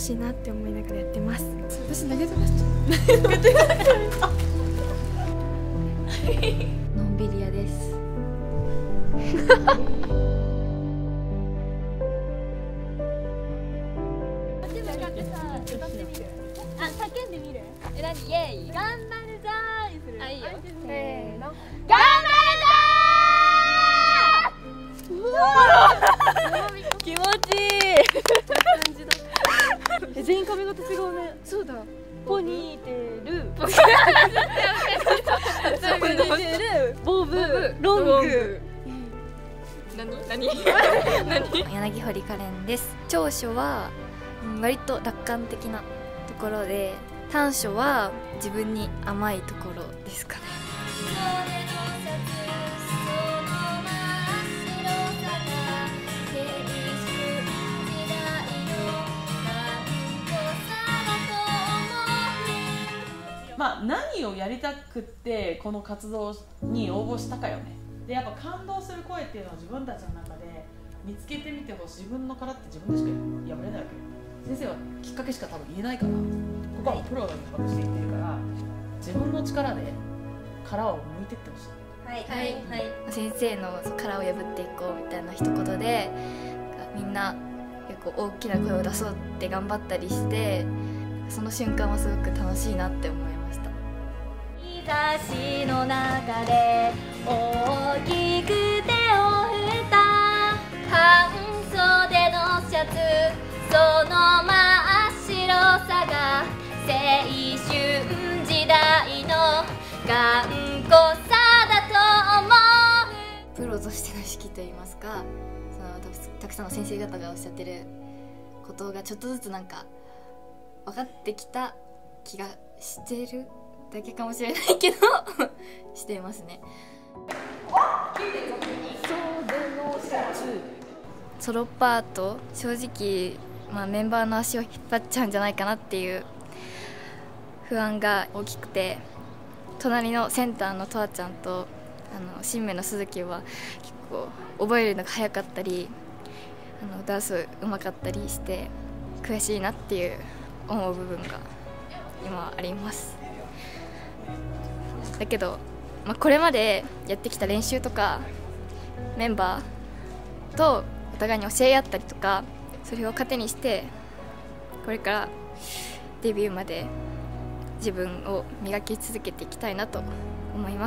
しいなって思いながらやってます。私投げ飛ばしちゃうのんびり屋です。 あ、叫んでみる。え、なに、イエイ。頑張るぞーにする。あ、いいよ。せーの。頑張るぞー。うわー。気持ちいい。感じだ。全員髪型違うね。そうだ。ポニーテール。ポニーテール。ボブ。ロング。何？ 柳堀カレンです。長所は割と楽観的なところで、短所は自分に甘いところですかね。 まあ何をやりたくってこの活動に応募したかよね。でやっぱ感動する声っていうのを自分たちの中で見つけてみてほしい。自分の殻って自分でしか破れないわけよ。先生はきっかけしか多分言えないから、ここはプロが企画していってるから、自分の力で殻を剥いてってほしい。 はいはいはい。先生の殻を破っていこうみたいな一言で、みんな結構大きな声を出そうって頑張ったりして、その瞬間はすごく楽しいなって思いました。 日差しの中で大きく手を振った半袖のシャツ、その真っ白さが青春時代の頑固さだと思う。 プロとしての意識といいますか、そのたくさんの先生方がおっしゃってることがちょっとずつなんか分かってきた気がしてるだけかもしれないけどしていますね。ソロパート、正直、メンバーの足を引っ張っちゃうんじゃないかなっていう不安が大きくて、隣のセンターのとわちゃんと新芽の鈴木は結構覚えるのが早かったり、ダンスうまかったりして悔しいなっていう思う部分が今あります。だけど、これまでやってきた練習とかメンバーとお互いに教え合ったりとか、それを糧にしてこれからデビューまで自分を磨き続けていきたいなと思います。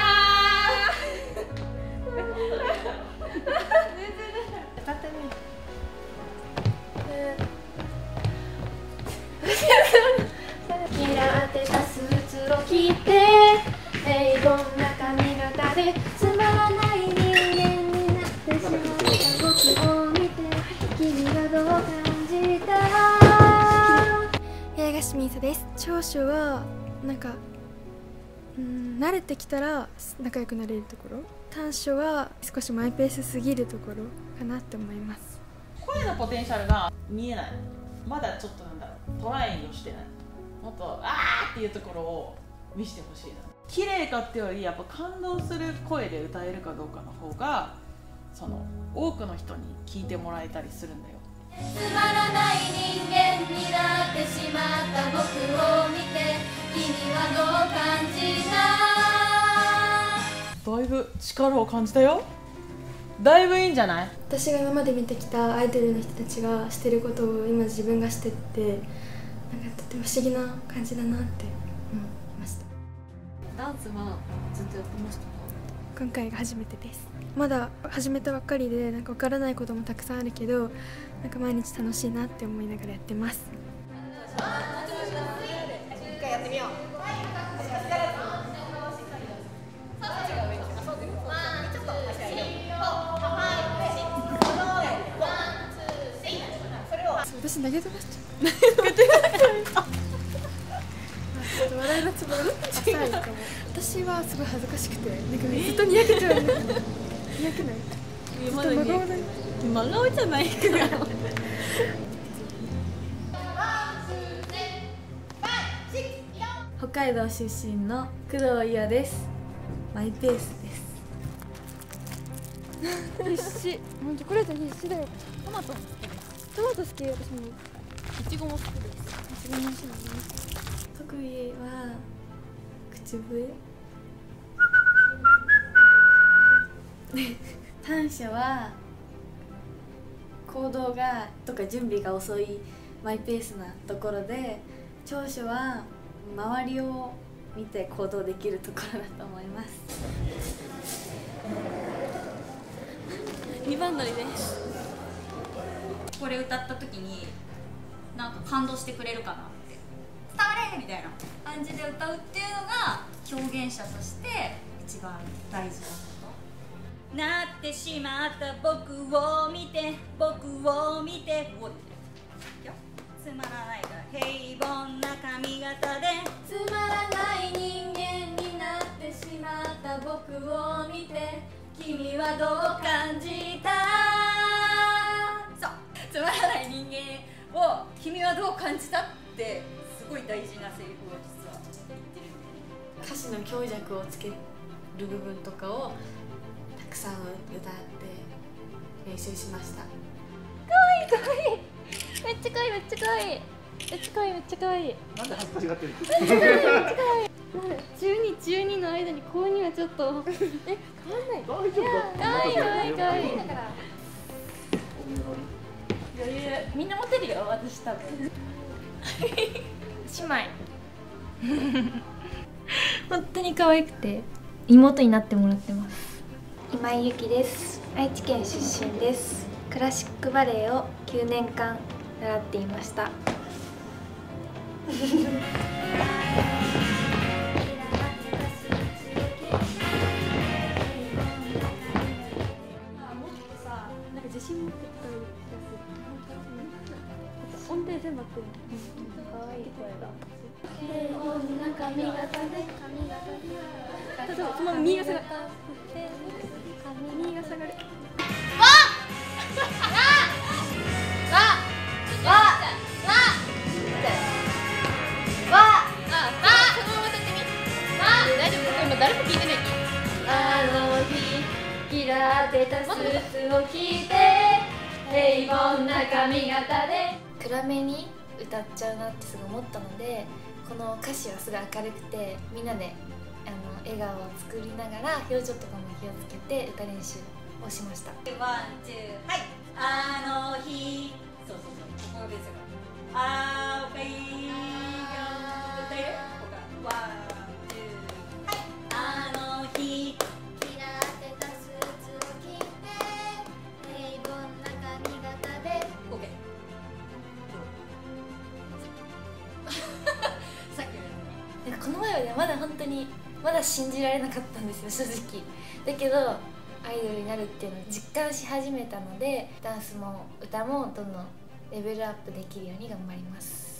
キラ当てたスーツを着て、どんな髪型でつまらない人間になってしまった僕を見て、君がどう感じた？ 八重樫みーさです。長所はなんか慣れてきたら仲良くなれるところ、短所は少しマイペースすぎるところかなって思います。 声のポテンシャルが見えない。まだちょっとトライをしてない。もっとあーっていうところを見せてほしいな。綺麗かってよりやっぱ感動する声で歌えるかどうかの方が多くの人に聞いてもらえたりするんだよ。 つまらない人間になってしまった僕を見て、君はどう感じた？ だいぶ力を感じたよ。だいぶいいんじゃない？ 私が今まで見てきたアイドルの人たちがしてることを今自分がしてって、なんかとても不思議な感じだなって思いました。 ダンスはずっとやってましたか？ 今回が初めてです。まだ始めたばっかりでなんか分からないこともたくさんあるけど、なんか毎日楽しいなって思いながらやってます。 一回やってみよう。 私投げ飛ばしちゃう笑いのつもり浅いかも。私はすごい恥ずかしくて、なんかずっとにやけちゃう。にやけない？ずっと真顔だよ。 真顔じゃないから。北海道出身の工藤伊代です。マイペースです。 必死。もうチョコレート必死だよ。トマト好き、私も。 いちごも好きです。いちごも美味しいのね。 特技は口笛。短所は行動がとか準備が遅いマイペースなところで、長所は周りを見て行動できるところだと思います。 2番乗りです。 これ歌った時になんか感動してくれるかなって伝われみたいな感じで歌うっていうのが表現者として一番大事なこと。なってしまった僕を見て僕を見ておつまらないが平凡な髪型でつまらない人間になってしまった僕を見て君はどう感じた？ そうつまらない人間を君はどう感じたってすごい大事なセリフを実は言ってる。 歌詞の強弱をつける部分とかをたくさん歌って練習しました。 かわいい。めっちゃかわいい、めっちゃかわいい。めっちゃかわいい、めっちゃかわいい。 なんで恥ずかしがってるの？ 12の間に高2はちょっと変わんない。 大丈夫だ。 かわいいかわいいかわいい。 余裕みんな持てるよ私多分。 姉妹本当に可愛くて妹になってもらってます。今井ゆきです。愛知県出身です。クラシックバレエを9年間習っていました。 自信持ってたらいい気がする。音程全部合ってる。可愛い声が。平凡な髪型で例えばそのまま右が下がる。右が下がる。大丈夫？今誰も聞いてない。あの日着られたスーツを着て平凡な髪型で暗めに歌っちゃうなってすごい思ったので、この歌詞はすごい明るくてみんなで笑顔を作りながら表情とかも気をつけて歌練習をしました。 ワン、ツー、はい。あの日、そうそうそう、ここですよ。あー、おかいが歌える？ワン、ツー、はい。あの日、 着られたスーツを着て平凡な髪型でオッケー。さっきのなんかこの前はね、まだ本当にまだ信じられなかったんですよ、正直。だけどアイドルになるっていうのを実感し始めたので、ダンスも歌もどんどんレベルアップできるように頑張ります。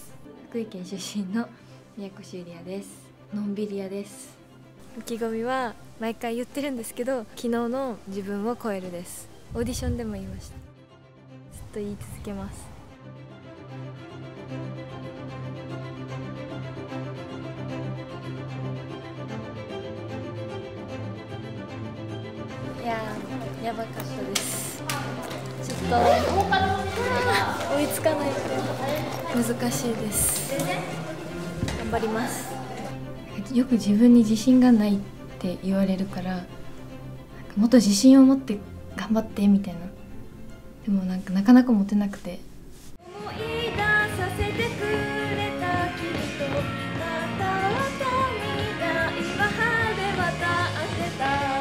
福井県出身の宮古修里也です。のんびり屋です。意気込みは毎回言ってるんですけど、昨日の自分を超えるです。オーディションでも言いました。ずっと言い続けます。いやー、やばかったです。ちょっと追いつかないと難しいです。頑張ります。よく自分に自信がないって言われるから、もっと自信を持って頑張ってみたいな。でもなかなか持てなくて。 思い出させてくれた君とまた未来は晴れ渡ってた。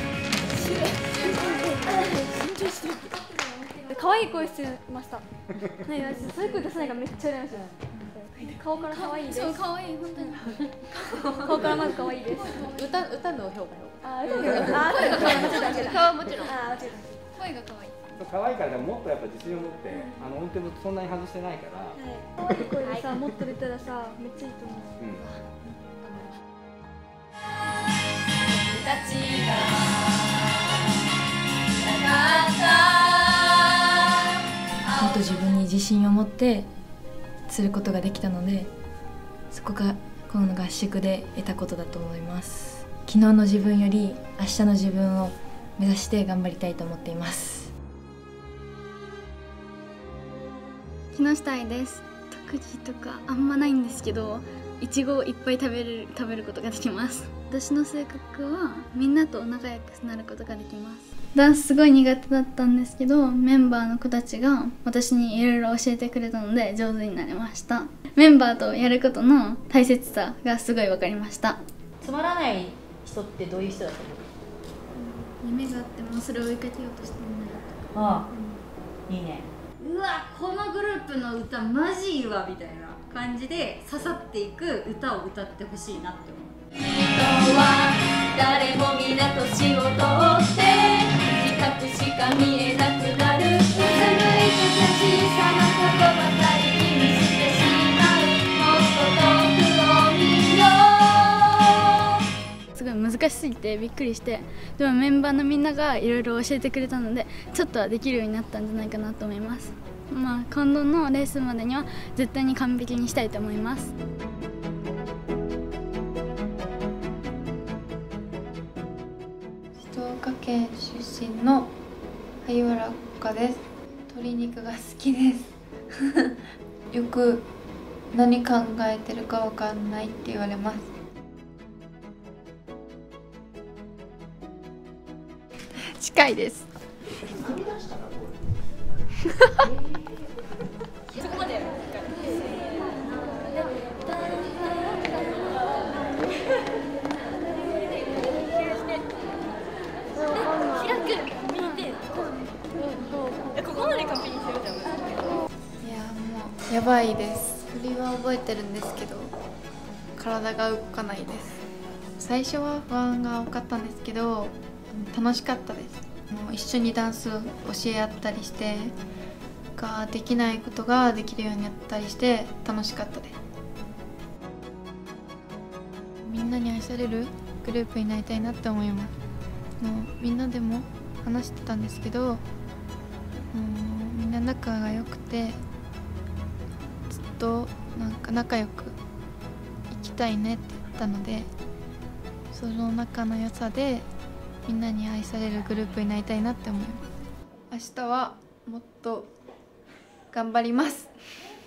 可愛い声してました。ね、そういう声出さないからめっちゃ羨ましい。顔から可愛いです。そう、可愛い、本当に。顔からまず可愛いです。 歌の評価よ。 声が可愛い。顔はもちろん。声が可愛い。 可愛いからでももっとやっぱ自信を持って、音程もそんなに外してないから。 可愛い声でさ、もっと出たらさ、めっちゃいいと思う。 もっと自分に自信を持ってすることができたので、そこがこの合宿で得たことだと思います。昨日の自分より明日の自分を目指して頑張りたいと思っています。 木下愛です。 くじとかあんまないんですけど、いちごをいっぱい食べることができます。私の性格はみんなと仲良くなることができます。ダンスすごい苦手だったんですけど、メンバーの子たちが私にいろいろ教えてくれたので上手になれました。メンバーとやることの大切さがすごい分かりました。 つまらない人ってどういう人だと思う？ 夢があってもそれを追いかけようとしてみんなだああ、いいね。うわ、このグループの歌マジいいわみたいな感じで刺さっていく歌を歌ってほしいなって思う。人は誰も皆年を通って自覚しか見えなくなる。うつむいてた小さなことばかり気にしてしまう。もっと遠くを見よう。 すごい難しすぎてびっくりして、でもメンバーのみんながいろいろ教えてくれたのでちょっとはできるようになったんじゃないかなと思います。今度のレースまでには絶対に完璧にしたいと思います。 静岡県出身の萩原岡です。鶏肉が好きですよく何考えてるかわかんないって言われます。 近いです。 やばいです。振りは覚えてるんですけど体が動かないです。最初は不安が多かったんですけど楽しかったです。一緒にダンスを教え合ったりしてできないことができるようになったりして楽しかったです。みんなに愛されるグループになりたいなって思います。みんなでも話してたんですけどみんな仲が良くてずっと仲良く生きたいねって言ったので、その仲の良さでみんなに愛されるグループになりたいなって思います。明日はもっと頑張ります。